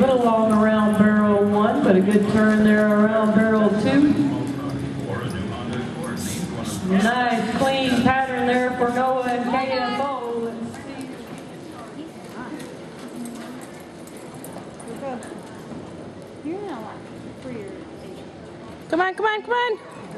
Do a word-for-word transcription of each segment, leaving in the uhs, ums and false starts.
little long around barrel one, but a good turn there around barrel two. Nice clean pattern there for Noah and K F O. Let's see. Come on, come on, come on.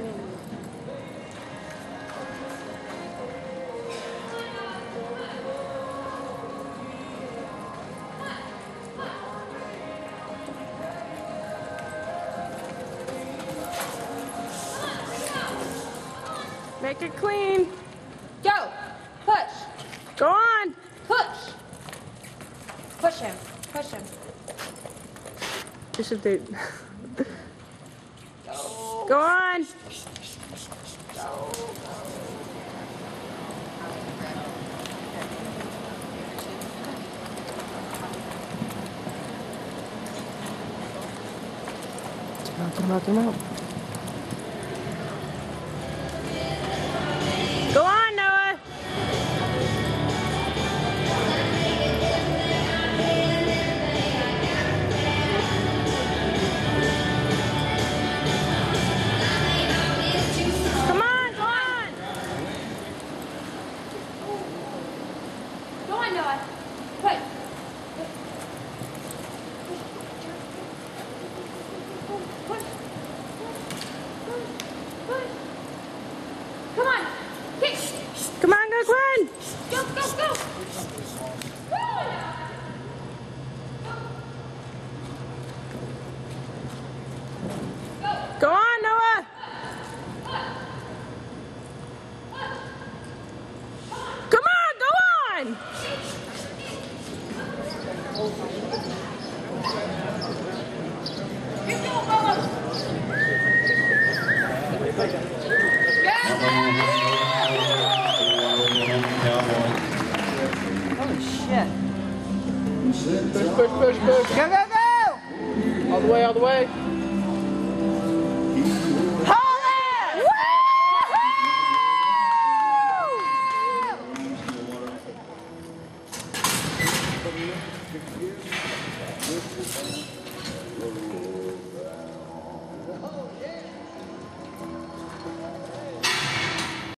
Make it clean. Go. Push. Go on. Push. Push him. Push him. You should do. Go. Go on. Go. Come out, come out. Go on, Noah. Come on, go on. Go on, Noah. Quick. Come on. Kick. Come on, go, Glenn. Go, go, go. Go on, Noah. Come on, go on. Holy shit. Push, push, push, push. Go, go, go! All the way, all the way.